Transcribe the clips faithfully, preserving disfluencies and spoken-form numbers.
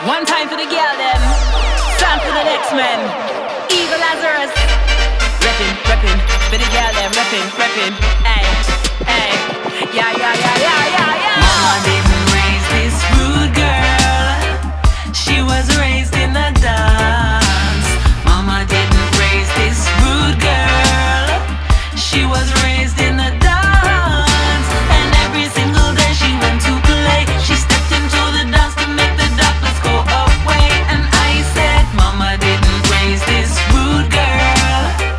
One time for the girl them. Stand for the Nextmen. Eva Lazarus. Reppin', reppin', for the girl them. Reppin', reppin'. Ay, ay. Yeah, yeah, yeah, yeah, yeah, yeah. Mama didn't raise this rude girl. She was raised in the dance. Mama didn't raise this rude girl. She was raised in the dance. And every single day she went to play. She stepped into the dance to make the darkness go away. And I said, Mama didn't raise this rude girl.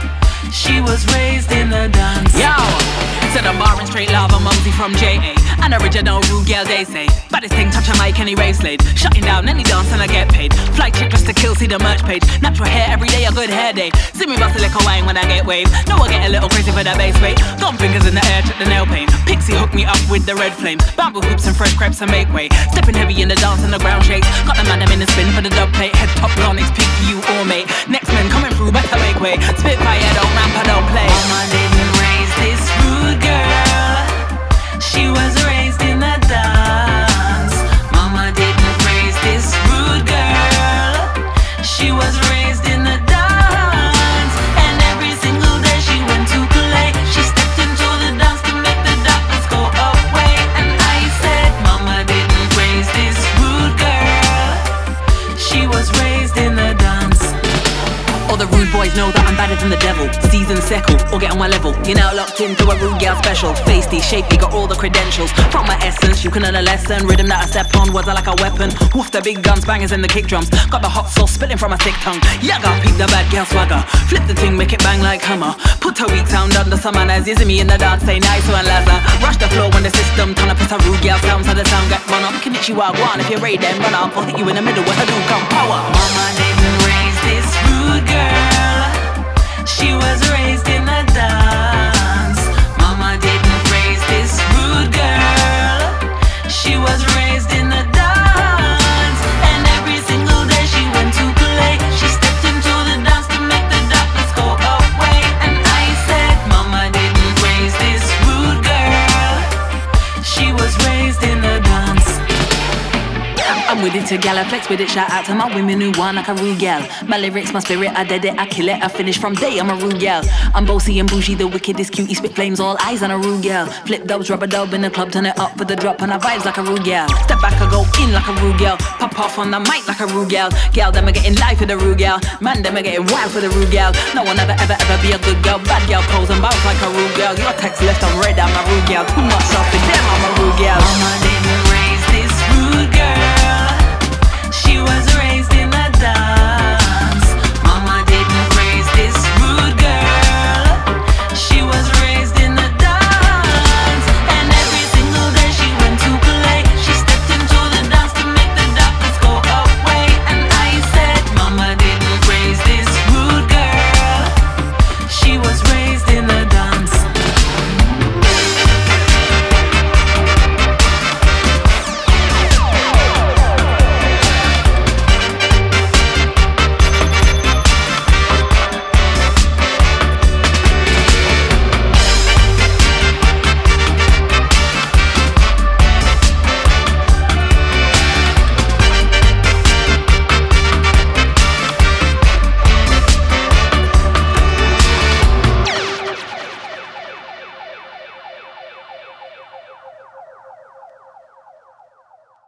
She was raised in the dance. Yo, to the bar and straight lava, mumsy from J A. An original rude girl, they say. But this thing touch a mic, any rave slade. Shutting down any dance and I get paid. Fly chick just to kill, see the merch page. Natural hair every day, a good hair day. See me bust a little wine when I get wave. No, I get a little crazy for the bass rate. Gum fingers in the air, check the nail paint. Pixie hook me up with the red flame. Bamboo hoops and fresh crepes and make way. Stepping heavy in the dance and the ground shakes. Got the man them in the spin for the dub plate. Head top on, it's peak you all mate. Nextmen coming through, better make way. Spitfire, don't ramp, I don't play. Mama didn't raise this rude girl. She was raised in the dance. Mama didn't raise this rude girl. She was raised in the dance. And every single day she went to play. She stepped into the dance to make the darkness go away. And I said, Mama didn't raise this rude girl. She was raised in the dance. All the rude boys know that I'm better than the devil. Season settle, or get on my level. You're now locked into a rude girl special. Feisty, shapely, got all the credentials. From my essence, you can learn a lesson. Rhythm that I step on, words are like a weapon. Woof the big guns, bangers and the kick drums. Got the hot sauce spilling from my thick tongue. Yeah, got peep the bad girl swagger. Flip the thing, make it bang like hammer. Put a weak sound under some manners. You see me in the dance, say nice one, Lazar. Rush the floor when the system turn up. It's a rude girl sound, so the sound get run up. Konnichiwa, one if you're ready, then run up. I'll hit you in the middle with a do come power. Mama didn't raise this rude girl. She was raised in the dance. Mama didn't raise this rude girl. She was raised in the dance. And every single day she went to play. She stepped into the dance to make the darkness go away. And I said, Mama didn't raise this rude girl. She was raised in the dance. I'm with it to gal, I flex with it. Shout out to my women who want like a rude gal. My lyrics, my spirit, I did it, I kill it, I finish from day, I'm a rude gal. I'm bossy and bougie, the wickedest cutie, spit flames, all eyes on a rude gal. Flip dubs, rub a dub in the club, turn it up for the drop, and I vibes like a rude gal. Step back, I go in like a rude gal. Pop off on the mic like a rude gal. Gal, them are getting live for the rude gal. Man, them are getting wild for the rude gal. No one ever, ever, ever be a good girl. Bad gal pose and bounce like a rude gal. Your text left on red, I'm a rude gal. Too much stuff for them, I'm a rude gal. Mama didn't